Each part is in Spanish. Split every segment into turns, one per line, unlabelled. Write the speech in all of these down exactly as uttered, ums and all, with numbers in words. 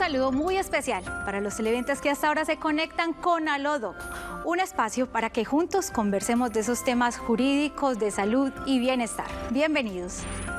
saludo muy especial para los televidentes que hasta ahora se conectan con Alodoc, un espacio para que juntos conversemos de esos temas jurídicos, de salud y bienestar. Bienvenidos.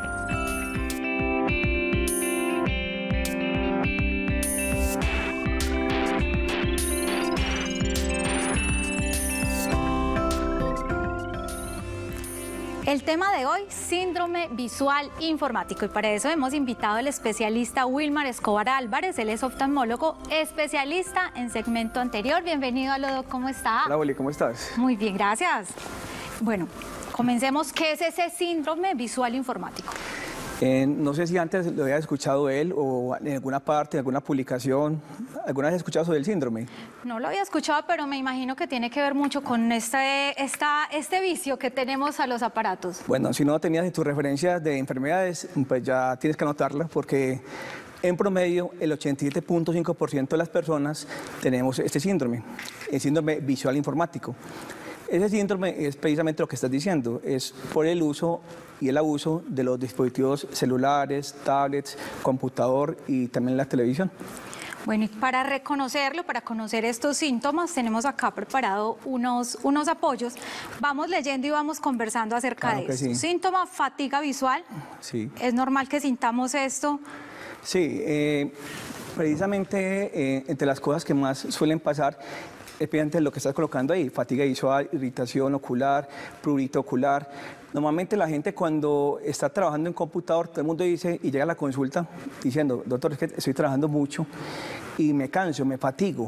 El tema de hoy, síndrome visual informático, y para eso hemos invitado al especialista Wilmar Escobar Álvarez. Él es oftalmólogo, especialista en segmento anterior. Bienvenido a Alodoc, ¿cómo está?
Hola, Willy, ¿cómo estás?
Muy bien, gracias. Bueno, comencemos. ¿Qué es ese síndrome visual informático?
Eh, no sé si antes lo había escuchado él o en alguna parte, en alguna publicación. ¿Alguna vez has escuchado sobre el síndrome?
No lo había escuchado, pero me imagino que tiene que ver mucho con este, esta, este vicio que tenemos a los aparatos.
Bueno, si no tenías en tus referencias de enfermedades, pues ya tienes que anotarlas, porque en promedio el ochenta y siete punto cinco por ciento de las personas tenemos este síndrome, el síndrome visual informático. Ese síndrome es precisamente lo que estás diciendo, es por el uso y el abuso de los dispositivos celulares, tablets, computador y también la televisión.
Bueno, y para reconocerlo, para conocer estos síntomas, tenemos acá preparado unos, unos apoyos. Vamos leyendo y vamos conversando acerca
Claro
de
que
esto.
sí.
Síntoma, fatiga visual.
Sí.
¿Es normal que sintamos esto?
Sí, eh, precisamente eh, entre las cosas que más suelen pasar es precisamente lo que estás colocando ahí: fatiga visual, irritación ocular, prurito ocular. Normalmente la gente cuando está trabajando en computador, todo el mundo dice y llega a la consulta diciendo: doctor, es que estoy trabajando mucho y me canso, me fatigo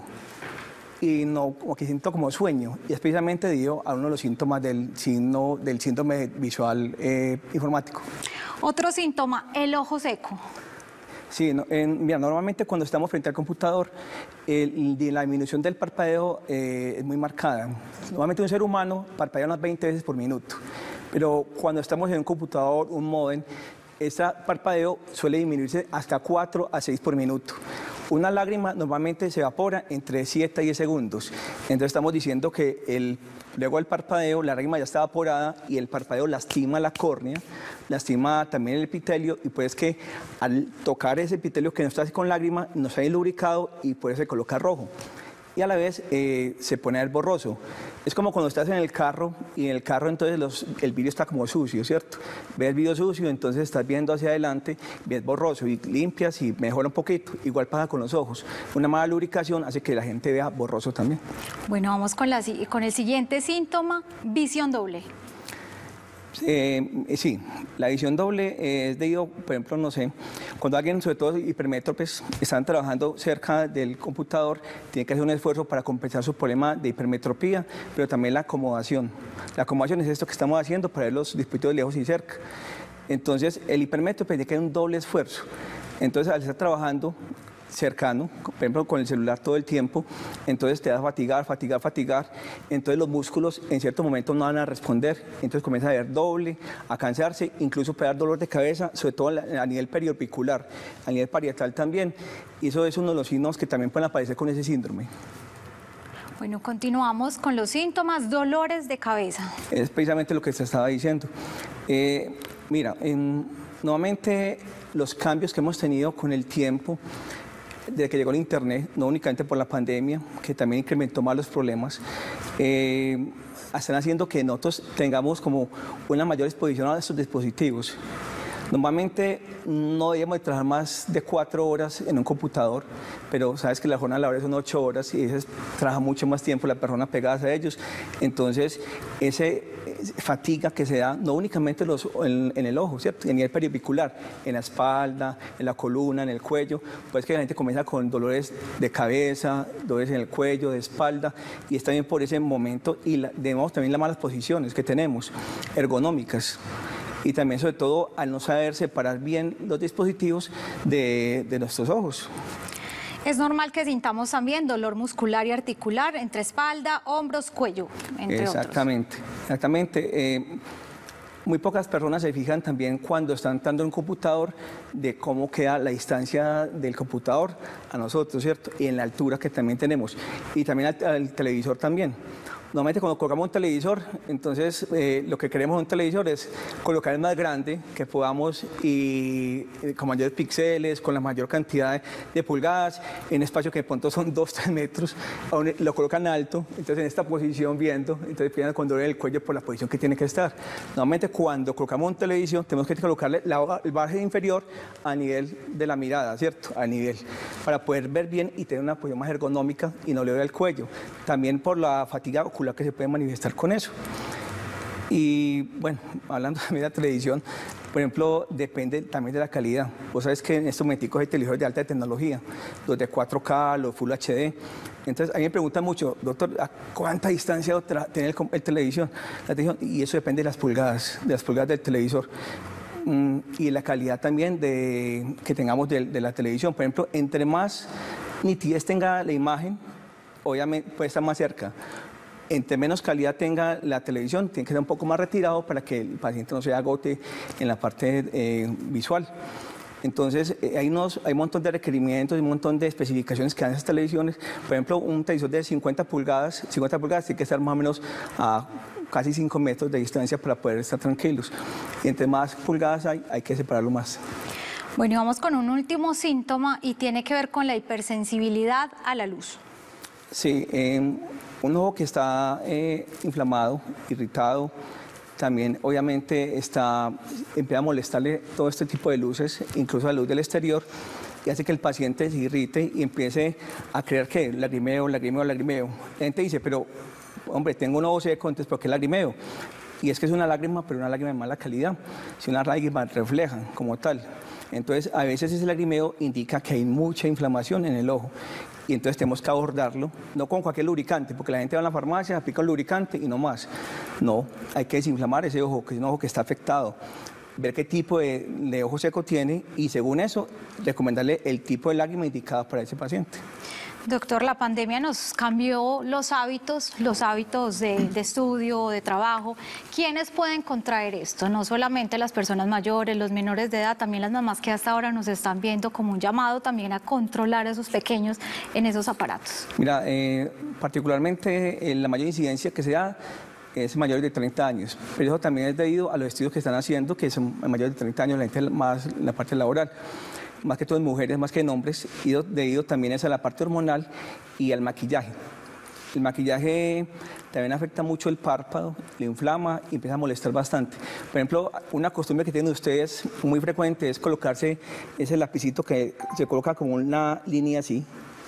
y no, como que siento como sueño. Y es precisamente debido a uno de los síntomas del, signo, del síndrome visual eh, informático.
Otro síntoma, el ojo seco.
Sí, no, en, mira, normalmente cuando estamos frente al computador, el, el, la disminución del parpadeo eh, es muy marcada. Normalmente un ser humano parpadea unas veinte veces por minuto, pero cuando estamos en un computador, un módem, ese parpadeo suele disminuirse hasta cuatro a seis por minuto. Una lágrima normalmente se evapora entre siete a diez segundos. Entonces estamos diciendo que el, luego del parpadeo, la lágrima ya está evaporada y el parpadeo lastima la córnea, lastima también el epitelio, y pues que al tocar ese epitelio que no está así con lágrima, no está lubricado y por eso se coloca rojo. Y a la vez eh, se pone el borroso. Es como cuando estás en el carro y en el carro entonces los, el vidrio está como sucio, ¿cierto? Ves el vidrio sucio, entonces estás viendo hacia adelante, ves borroso y limpias y mejora un poquito. Igual pasa con los ojos. Una mala lubricación hace que la gente vea borroso también.
Bueno, vamos con, la, con el siguiente síntoma, visión doble.
Eh, sí, la visión doble eh, es debido, por ejemplo, no sé, cuando alguien, sobre todo hipermétropes, están trabajando cerca del computador, tiene que hacer un esfuerzo para compensar su problema de hipermetropía, pero también la acomodación. La acomodación es esto que estamos haciendo para ver los dispositivos lejos y cerca. Entonces, el hipermétrope tiene que hacer un doble esfuerzo. Entonces, al estar trabajando cercano, por ejemplo con el celular todo el tiempo, entonces te vas a fatigar, fatigar, fatigar, entonces los músculos en cierto momento no van a responder, entonces comienza a ver doble, a cansarse, incluso puede dar dolor de cabeza, sobre todo a nivel periorbicular, a nivel parietal también, y eso es uno de los signos que también pueden aparecer con ese síndrome.
Bueno, continuamos con los síntomas, dolores de cabeza.
Es precisamente lo que se estaba diciendo. Eh, mira, en, nuevamente los cambios que hemos tenido con el tiempo, desde que llegó el internet, no únicamente por la pandemia, que también incrementó más los problemas, eh, están haciendo que nosotros tengamos como una mayor exposición a estos dispositivos. Normalmente no debemos trabajar más de cuatro horas en un computador, pero sabes que la jornada laboral son ocho horas y eso trabaja mucho más tiempo la persona pegada a ellos. Entonces, ese fatiga que se da no únicamente los, en, en el ojo, ¿cierto? En el periorbicular, en la espalda, en la columna, en el cuello, pues que la gente comienza con dolores de cabeza, dolores en el cuello, de espalda, y es también por ese momento, y la, vemos también las malas posiciones que tenemos, ergonómicas. Y también, sobre todo, al no saber separar bien los dispositivos de, de nuestros ojos.
Es normal que sintamos también dolor muscular y articular entre espalda, hombros, cuello, entre
exactamente,
otros.
Exactamente. Eh, muy pocas personas se fijan también cuando están entrando en un computador de cómo queda la distancia del computador a nosotros, ¿cierto? Y en la altura que también tenemos. Y también al, al televisor también. Normalmente cuando colocamos un televisor, entonces eh, lo que queremos en un televisor es colocar el más grande que podamos y eh, con mayores píxeles, con la mayor cantidad de, de pulgadas, en espacio que de pronto son dos, tres metros, aún lo colocan alto, entonces en esta posición viendo, entonces pierden el condor del cuello por la posición que tiene que estar. Normalmente cuando colocamos un televisión tenemos que colocarle la, el baje inferior a nivel de la mirada, ¿cierto? A nivel, para poder ver bien y tener una posición más ergonómica y no le duele el cuello. También por la fatiga ocular que se puede manifestar con eso. Y bueno, hablando también de la televisión, por ejemplo, depende también de la calidad. Vos sabes que en estos momentos hay televisores de alta tecnología, los de cuatro K, los Full H D. Entonces, a mí me preguntan mucho, doctor, ¿a cuánta distancia tiene el, el televisión? La televisión? Y eso depende de las pulgadas, de las pulgadas del televisor. Mm, y la calidad también de, que tengamos de, de la televisión. Por ejemplo, entre más nitidez tenga la imagen, obviamente puede estar más cerca. Entre menos calidad tenga la televisión, tiene que ser un poco más retirado para que el paciente no se agote en la parte eh, visual. Entonces, eh, hay, unos, hay un montón de requerimientos y un montón de especificaciones que dan esas televisiones. Por ejemplo, un televisor de cincuenta pulgadas, cincuenta pulgadas tiene que estar más o menos a casi cinco metros de distancia para poder estar tranquilos. Y entre más pulgadas hay, hay que separarlo más.
Bueno, y vamos con un último síntoma y tiene que ver con la hipersensibilidad a la luz.
Sí, eh, un ojo que está eh, inflamado, irritado, también obviamente está, empieza a molestarle todo este tipo de luces, incluso la luz del exterior, y hace que el paciente se irrite y empiece a creer que lagrimeo, lagrimeo, lagrimeo. La gente dice, pero hombre, tengo un ojo seco, entonces ¿por qué lagrimeo? Y es que es una lágrima, pero una lágrima de mala calidad, si una lágrima refleja como tal. Entonces, a veces ese lagrimeo indica que hay mucha inflamación en el ojo y entonces tenemos que abordarlo, no con cualquier lubricante, porque la gente va a la farmacia, aplica un lubricante y no más. No, hay que desinflamar ese ojo, que es un ojo que está afectado, ver qué tipo de, de ojo seco tiene y según eso, recomendarle el tipo de lágrima indicada para ese paciente.
Doctor, la pandemia nos cambió los hábitos, los hábitos de, de estudio, de trabajo. ¿Quiénes pueden contraer esto? No solamente las personas mayores, los menores de edad, también las mamás que hasta ahora nos están viendo como un llamado también a controlar a esos pequeños en esos aparatos.
Mira, eh, particularmente eh, la mayor incidencia que se da es mayores de treinta años, pero eso también es debido a los estudios que están haciendo, que son mayores de treinta años, la gente más la parte laboral. Más que todo en mujeres, más que en hombres, y debido también es a la parte hormonal y al maquillaje. El maquillaje también afecta mucho el párpado, le inflama y empieza a molestar bastante. Por ejemplo, una costumbre que tienen ustedes muy frecuente es colocarse ese lapicito que se coloca como una línea así,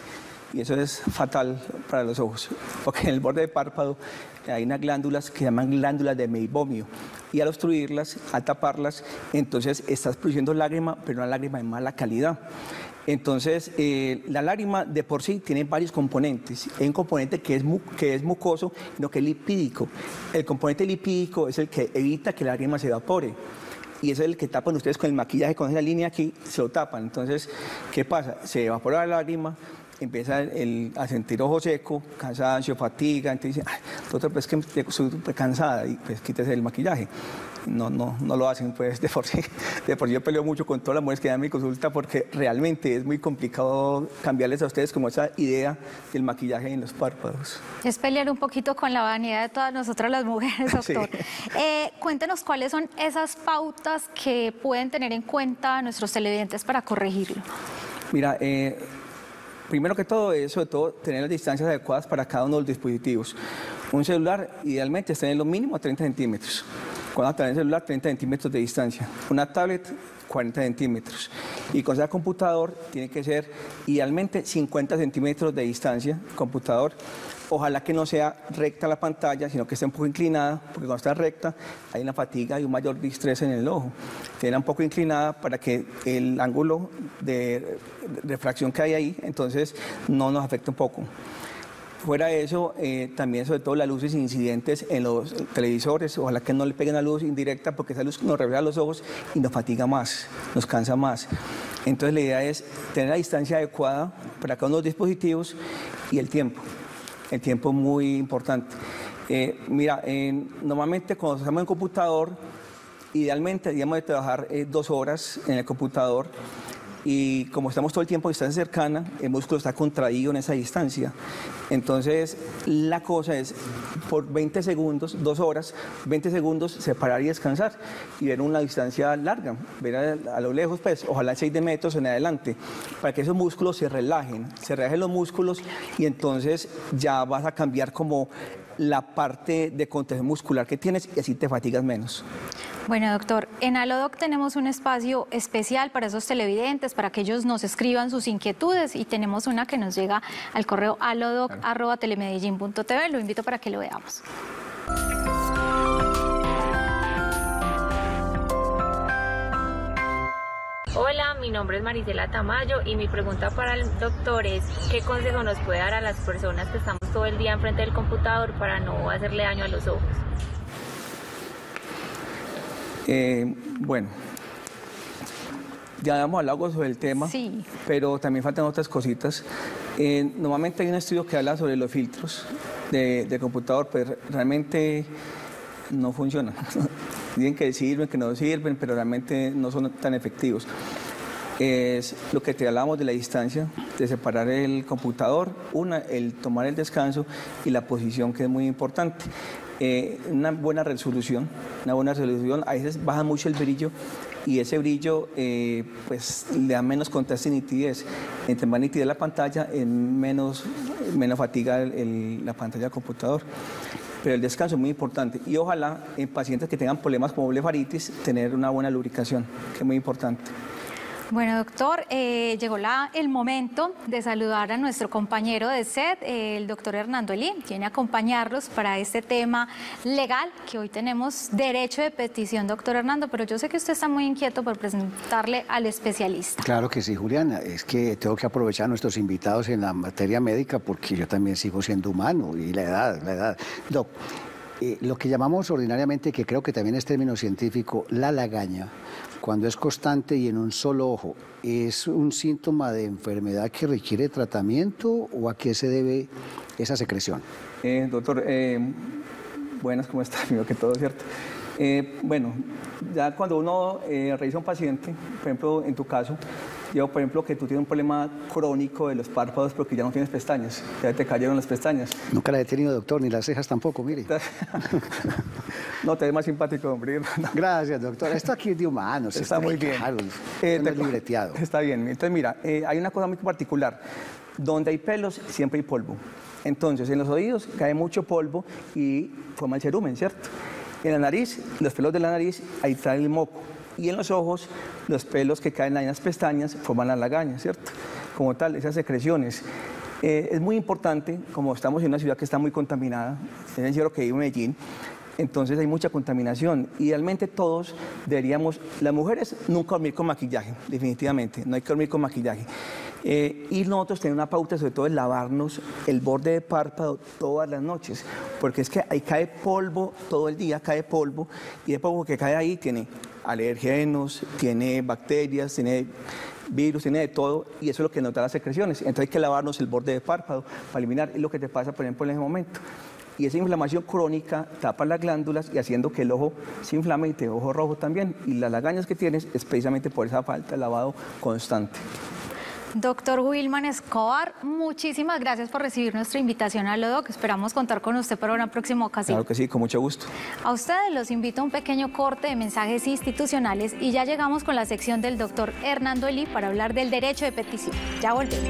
y eso es fatal para los ojos, porque en el borde del párpado hay unas glándulas que se llaman glándulas de meibomio, y al obstruirlas, al taparlas, entonces estás produciendo lágrima, pero una lágrima de mala calidad. Entonces, eh, la lágrima de por sí tiene varios componentes. Hay un componente que es, mu que es mucoso, no que es lipídico. El componente lipídico es el que evita que la lágrima se evapore. Y ese es el que tapan ustedes con el maquillaje, con esa línea aquí, se lo tapan. Entonces, ¿qué pasa? Se evapora la lágrima, empieza el, a sentir ojo seco, cansancio, fatiga, entonces dice, ay, doctor, pues es que estoy súper cansada, y pues quítese el maquillaje. No, no, no lo hacen, pues de por sí. De por sí yo peleo mucho con todas las mujeres que dan mi consulta porque realmente es muy complicado cambiarles a ustedes como esa idea del maquillaje en los párpados.
Es pelear un poquito con la vanidad de todas nosotras las mujeres, doctor. Sí. Eh, cuéntenos cuáles son esas pautas que pueden tener en cuenta nuestros televidentes para corregirlo.
Mira, eh, primero que todo es sobre todo tener las distancias adecuadas para cada uno de los dispositivos. Un celular idealmente está en lo mínimo a treinta centímetros. Cuando está en el celular, treinta centímetros de distancia. Una tablet, cuarenta centímetros. Y con ese computador tiene que ser idealmente cincuenta centímetros de distancia, computador. Ojalá que no sea recta la pantalla, sino que esté un poco inclinada, porque cuando está recta hay una fatiga y un mayor distrés en el ojo. Tiene un poco inclinada para que el ángulo de refracción que hay ahí, entonces no nos afecte un poco. Fuera de eso, eh, también sobre todo las luces incidentes en los televisores, ojalá que no le peguen la luz indirecta porque esa luz nos refleja los ojos y nos fatiga más, nos cansa más. Entonces la idea es tener la distancia adecuada para cada uno de los dispositivos y el tiempo. El tiempo es muy importante. Eh, mira, eh, normalmente cuando estamos en computador, idealmente deberíamos de trabajar eh, dos horas en el computador y como estamos todo el tiempo a distancia cercana, el músculo está contraído en esa distancia. Entonces, la cosa es, por veinte segundos, dos horas, veinte segundos, separar y descansar, y ver una distancia larga, ver a, a lo lejos, pues, ojalá seis de metros en adelante, para que esos músculos se relajen, se relajen los músculos, y entonces ya vas a cambiar como la parte de contracción muscular que tienes, y así te fatigas menos.
Bueno, doctor, en Alodoc tenemos un espacio especial para esos televidentes, para que ellos nos escriban sus inquietudes, y tenemos una que nos llega al correo alodoc arroba telemedellín punto t v. Lo invito para que lo veamos.
Hola, mi nombre es Marisela Tamayo y mi pregunta para el doctor es ¿qué consejo nos puede dar a las personas que estamos todo el día enfrente del computador para no hacerle daño a los ojos?
Eh, bueno, ya hemos hablado sobre el tema,
sí, pero
también faltan otras cositas. Eh, normalmente hay un estudio que habla sobre los filtros de, de computador, pero realmente no funcionan. Dicen que sirven, que no sirven, pero realmente no son tan efectivos. Es lo que te hablamos de la distancia, de separar el computador, una, el tomar el descanso y la posición, que es muy importante. Eh, una buena resolución, una buena resolución, a veces baja mucho el brillo, y ese brillo eh, pues le da menos contraste y nitidez. Entre más nitidez la pantalla, en menos, menos fatiga el, el, la pantalla del computador. Pero el descanso es muy importante, y ojalá en pacientes que tengan problemas como blefaritis, tener una buena lubricación, que es muy importante.
Bueno, doctor, eh, llegó la, el momento de saludar a nuestro compañero de S E D, eh, el doctor Hernando Elí. Viene a acompañarlos para este tema legal, que hoy tenemos derecho de petición, doctor Hernando, pero yo sé que usted está muy inquieto por presentarle al especialista.
Claro que sí, Juliana, es que tengo que aprovechar a nuestros invitados en la materia médica, porque yo también sigo siendo humano, y la edad, la edad. Doc, eh, lo que llamamos ordinariamente, que creo que también es término científico, la lagaña, cuando es constante y en un solo ojo, ¿es un síntoma de enfermedad que requiere tratamiento, o a qué se debe esa secreción?
Eh, doctor, eh, buenas, ¿cómo está? Primero que todo, ¿cierto? Eh, bueno, ya cuando uno eh, revisa a un paciente, por ejemplo, en tu caso, yo, por ejemplo, que tú tienes un problema crónico de los párpados porque ya no tienes pestañas, ya te cayeron las pestañas.
Nunca la he tenido, doctor, ni las cejas tampoco, mire.
No, te ves más simpático, hombre.
Gracias, doctor. Esto aquí es de humanos.
Está, está muy bien.
Claro,
eh,
no es libreteado.
Está bien. Entonces, mira, eh, hay una cosa muy particular. Donde hay pelos, siempre hay polvo. Entonces, en los oídos cae mucho polvo y forma el cerumen, ¿cierto? En la nariz, los pelos de la nariz, ahí está el moco. Y en los ojos, los pelos que caen en las pestañas forman la lagaña, ¿cierto? Como tal, esas secreciones. Eh, es muy importante, como estamos en una ciudad que está muy contaminada, es el cielo que vive en Medellín, entonces hay mucha contaminación. Idealmente todos deberíamos, las mujeres nunca dormir con maquillaje, definitivamente, no hay que dormir con maquillaje. Eh, y nosotros tenemos una pauta, sobre todo, es lavarnos el borde de párpado todas las noches, porque es que ahí cae polvo, todo el día cae polvo, y el polvo que cae ahí tiene alergenos, tiene bacterias, tiene virus, tiene de todo, y eso es lo que nos da las secreciones. Entonces hay que lavarnos el borde de párpado para eliminar, es lo que te pasa, por ejemplo, en ese momento. Y esa inflamación crónica tapa las glándulas y haciendo que el ojo se inflame y te ojo rojo también. Y las lagañas que tienes es precisamente por esa falta de lavado constante.
Doctor Wilmar Escobar, muchísimas gracias por recibir nuestra invitación a Alodoc. Esperamos contar con usted para una próxima ocasión.
Claro que sí, con mucho gusto.
A ustedes los invito a un pequeño corte de mensajes institucionales y ya llegamos con la sección del doctor Hernando Elí para hablar del derecho de petición. Ya volvemos.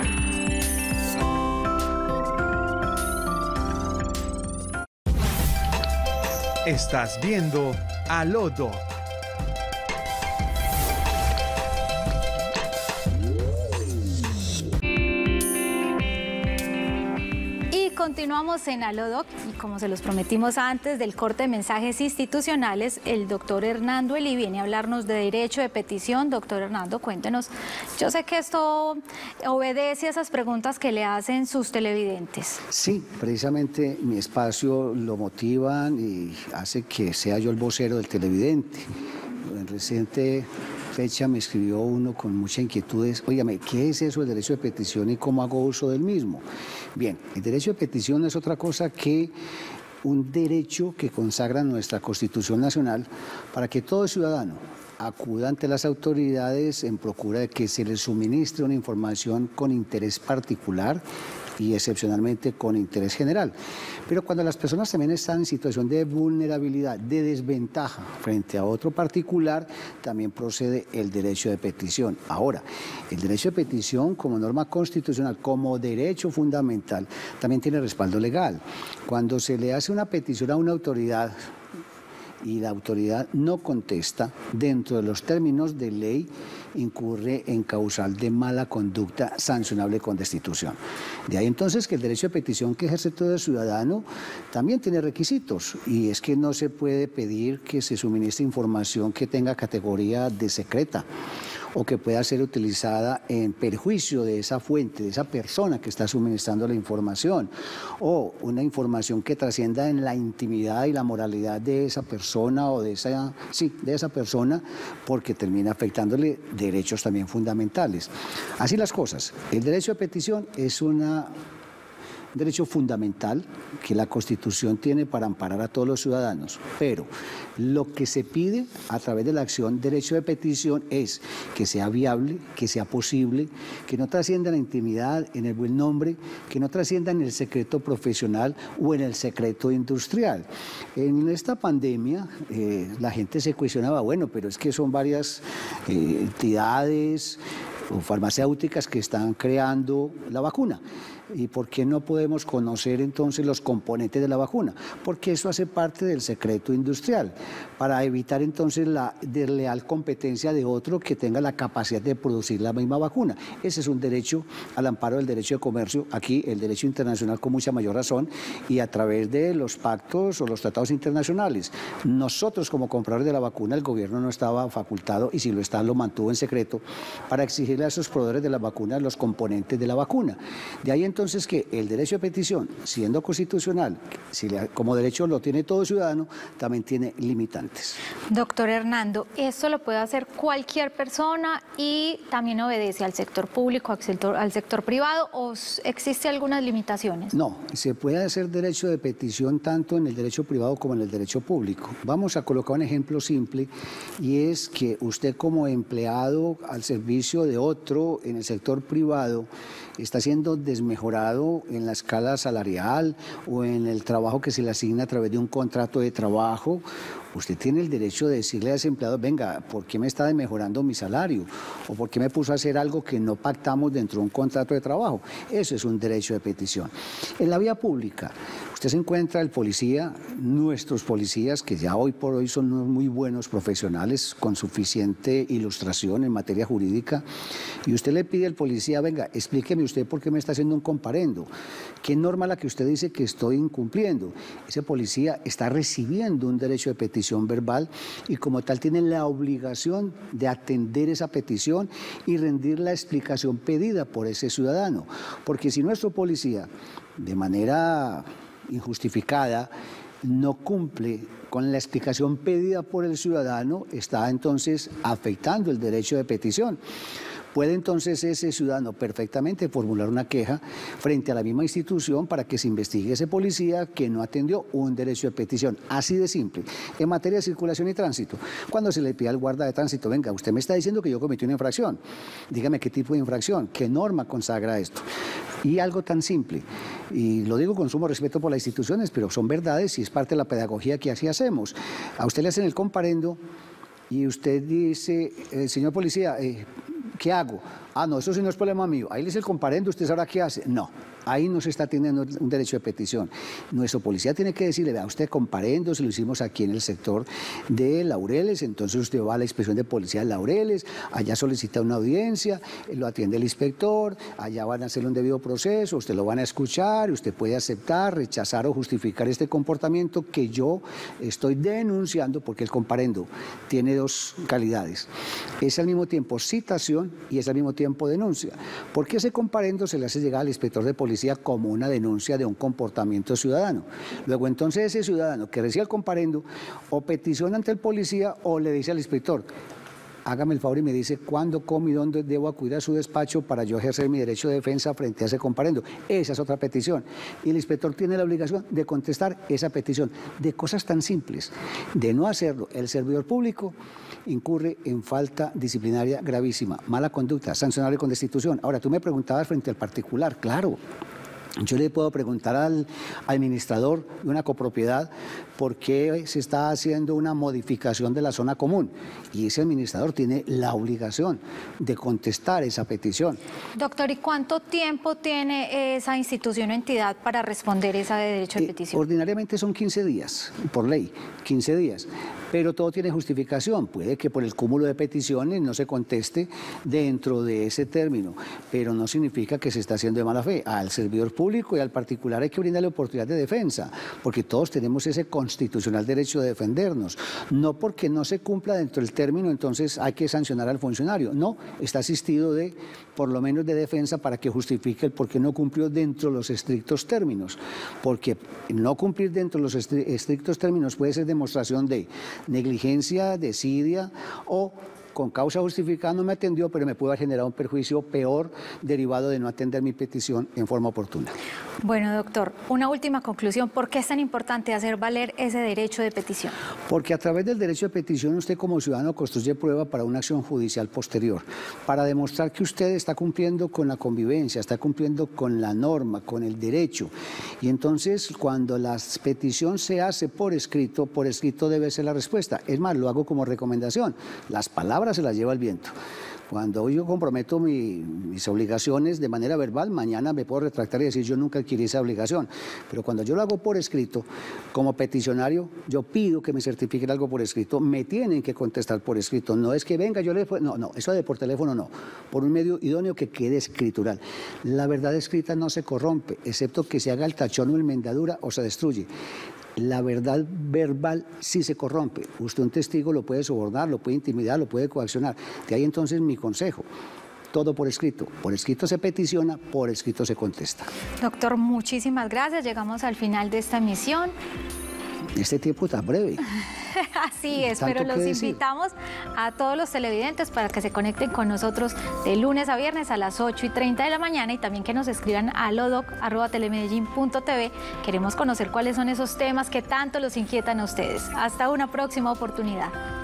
Estás viendo Alodoc.
Continuamos en Alodoc y como se los prometimos antes del corte de mensajes institucionales, el doctor Hernando Elí viene a hablarnos de derecho de petición. Doctor Hernando, cuéntenos. Yo sé que esto obedece a esas preguntas que le hacen sus televidentes.
Sí, precisamente mi espacio lo motivan y hace que sea yo el vocero del televidente. En reciente fecha me escribió uno con muchas inquietudes. Óigame, ¿qué es eso del derecho de petición y cómo hago uso del mismo? Bien, el derecho de petición es otra cosa que un derecho que consagra nuestra Constitución Nacional para que todo ciudadano, acuda ante las autoridades en procura de que se les suministre una información con interés particular y excepcionalmente con interés general. Pero cuando las personas también están en situación de vulnerabilidad, de desventaja frente a otro particular, también procede el derecho de petición. Ahora, el derecho de petición como norma constitucional, como derecho fundamental, también tiene respaldo legal. Cuando se le hace una petición a una autoridad y la autoridad no contesta, dentro de los términos de ley, incurre en causal de mala conducta sancionable con destitución. De ahí entonces que el derecho de petición que ejerce todo ciudadano también tiene requisitos, y es que no se puede pedir que se suministre información que tenga categoría de secreta o que pueda ser utilizada en perjuicio de esa fuente, de esa persona que está suministrando la información, o una información que trascienda en la intimidad y la moralidad de esa persona o de esa, sí, de esa persona, porque termina afectándole derechos también fundamentales. Así las cosas. El derecho de petición es una... derecho fundamental que la Constitución tiene para amparar a todos los ciudadanos, pero lo que se pide a través de la acción derecho de petición es que sea viable, que sea posible, que no trascienda en la intimidad, en el buen nombre, que no trascienda en el secreto profesional o en el secreto industrial. En esta pandemia eh, la gente se cuestionaba, bueno, pero es que son varias eh, entidades o farmacéuticas que están creando la vacuna. ¿Y por qué no podemos conocer entonces los componentes de la vacuna? Porque eso hace parte del secreto industrial, para evitar entonces la desleal competencia de otro que tenga la capacidad de producir la misma vacuna. Ese es un derecho al amparo del derecho de comercio, aquí el derecho internacional con mucha mayor razón, y a través de los pactos o los tratados internacionales. Nosotros como compradores de la vacuna, el gobierno no estaba facultado, y si lo está, lo mantuvo en secreto, para exigirle a esos proveedores de la vacuna los componentes de la vacuna. De ahí entonces Entonces que el derecho de petición, siendo constitucional, si le, como derecho lo tiene todo ciudadano, también tiene limitantes.
Doctor Hernando, ¿esto lo puede hacer cualquier persona y también obedece al sector público, al sector, al sector privado, o existe algunas limitaciones?
No, se puede hacer derecho de petición tanto en el derecho privado como en el derecho público. Vamos a colocar un ejemplo simple, y es que usted como empleado al servicio de otro en el sector privado está siendo desmejorado en la escala salarial o en el trabajo que se le asigna a través de un contrato de trabajo. Usted tiene el derecho de decirle a ese empleado, venga, ¿por qué me está desmejorando mi salario? ¿O por qué me puso a hacer algo que no pactamos dentro de un contrato de trabajo? Eso es un derecho de petición. En la vía pública, usted se encuentra el policía, nuestros policías, que ya hoy por hoy son unos muy buenos profesionales con suficiente ilustración en materia jurídica, y usted le pide al policía, venga, explíqueme usted por qué me está haciendo un comparendo. ¿Qué norma la que usted dice que estoy incumpliendo? Ese policía está recibiendo un derecho de petición verbal, y como tal tiene la obligación de atender esa petición y rendir la explicación pedida por ese ciudadano. Porque si nuestro policía, de manera injustificada, no cumple con la explicación pedida por el ciudadano, está entonces afectando el derecho de petición. Puede entonces ese ciudadano perfectamente formular una queja frente a la misma institución para que se investigue ese policía que no atendió un derecho de petición. Así de simple. En materia de circulación y tránsito, cuando se le pide al guarda de tránsito, venga, usted me está diciendo que yo cometí una infracción, dígame qué tipo de infracción, qué norma consagra esto. Y algo tan simple, y lo digo con sumo respeto por las instituciones, pero son verdades y es parte de la pedagogía que así hacemos. A usted le hacen el comparendo y usted dice, eh, señor policía, eh, ¿qué hago? Ah, no, eso sí no es problema mío. Ahí le dice el comparendo, ¿usted sabrá qué hace? No, ahí no se está teniendo un derecho de petición. Nuestro policía tiene que decirle, vea, usted comparendo, se lo hicimos aquí en el sector de Laureles, entonces usted va a la inspección de policía de Laureles, allá solicita una audiencia, lo atiende el inspector, allá van a hacerle un debido proceso, usted lo van a escuchar, usted puede aceptar, rechazar o justificar este comportamiento que yo estoy denunciando, porque el comparendo tiene dos calidades. Es al mismo tiempo citación y es al mismo tiempo tiempo denuncia, porque ese comparendo se le hace llegar al inspector de policía como una denuncia de un comportamiento ciudadano. Luego entonces ese ciudadano que recibe el comparendo o peticiona ante el policía o le dice al inspector, hágame el favor y me dice cuándo, cómo y dónde debo acudir a su despacho para yo ejercer mi derecho de defensa frente a ese comparendo. Esa es otra petición. Y el inspector tiene la obligación de contestar esa petición de cosas tan simples. De no hacerlo, el servidor público incurre en falta disciplinaria gravísima, mala conducta, sancionable con destitución. Ahora, tú me preguntabas frente al particular, claro. Yo le puedo preguntar al administrador de una copropiedad por qué se está haciendo una modificación de la zona común y ese administrador tiene la obligación de contestar esa petición.
Doctor, ¿y cuánto tiempo tiene esa institución o entidad para responder ese derecho de petición?
Eh, ordinariamente son quince días, por ley, quince días, pero todo tiene justificación. Puede que por el cúmulo de peticiones no se conteste dentro de ese término, pero no significa que se está haciendo de mala fe. Al servidor público y al particular hay que brindarle oportunidad de defensa, porque todos tenemos ese constitucional derecho de defendernos. No porque no se cumpla dentro del término, entonces hay que sancionar al funcionario. No, está asistido de, por lo menos de defensa, para que justifique el por qué no cumplió dentro de los estrictos términos. Porque no cumplir dentro de los estrictos términos puede ser demostración de negligencia, desidia o con causa justificada no me atendió, pero me pudo haber generado un perjuicio peor derivado de no atender mi petición en forma oportuna.
Bueno, doctor, una última conclusión. ¿Por qué es tan importante hacer valer ese derecho de petición?
Porque a través del derecho de petición usted como ciudadano construye prueba para una acción judicial posterior, para demostrar que usted está cumpliendo con la convivencia, está cumpliendo con la norma, con el derecho. Y entonces cuando la petición se hace por escrito, por escrito debe ser la respuesta. Es más, lo hago como recomendación. Las palabras se las lleva el viento. Cuando yo comprometo mi, mis obligaciones de manera verbal, mañana me puedo retractar y decir yo nunca adquirí esa obligación. Pero cuando yo lo hago por escrito, como peticionario, yo pido que me certifiquen algo por escrito, me tienen que contestar por escrito. No es que venga, yo le... No, no, eso de por teléfono no. Por un medio idóneo que quede escritural. La verdad escrita no se corrompe, excepto que se haga el tachón o el mendadura o se destruye. La verdad verbal sí se corrompe. Usted un testigo lo puede sobornar, lo puede intimidar, lo puede coaccionar. De ahí entonces mi consejo. Todo por escrito. Por escrito se peticiona, por escrito se contesta.
Doctor, muchísimas gracias. Llegamos al final de esta emisión.
Este tiempo está breve.
Así es, pero los invitamos a todos los televidentes para que se conecten con nosotros de lunes a viernes a las ocho y treinta de la mañana y también que nos escriban a lodoc arroba telemedellín punto tv. Queremos conocer cuáles son esos temas que tanto los inquietan a ustedes. Hasta una próxima oportunidad.